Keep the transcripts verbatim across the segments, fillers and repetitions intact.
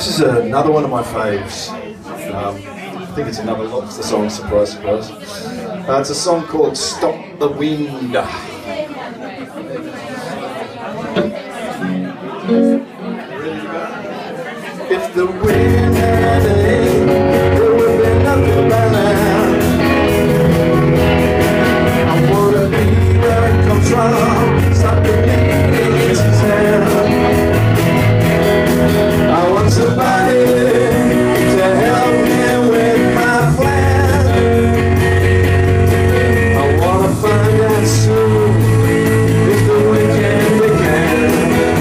is another one of my faves. Um, I think it's another Lobster song, surprise, surprise. Uh, it's a song called Stop the Wind. If the wind had aim, there would be nothing by now. I wanna be where it comes from, stop the wind in its town. I want somebody to help me with my plan. I wanna find out soon if the wind can be can.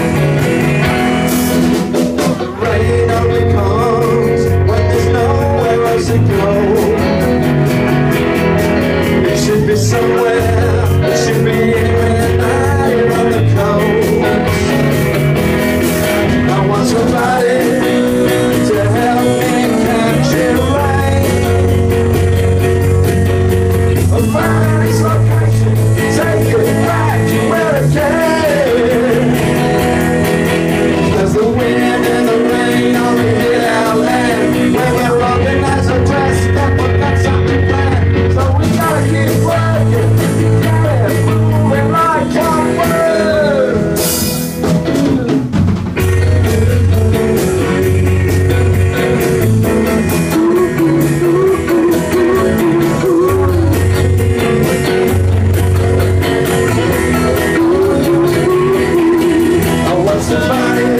The rain only comes when there's nowhere else to go. It should be somewhere, it should be anywhere night on the coast. I want somebody to help me catch it right. I'll find its location, take it back to where it came. Cause the wind and the rain only hit our land when we're organized or dressed up, but that's something planned. So we gotta keep working, gotta moving like clockwork. I want somebody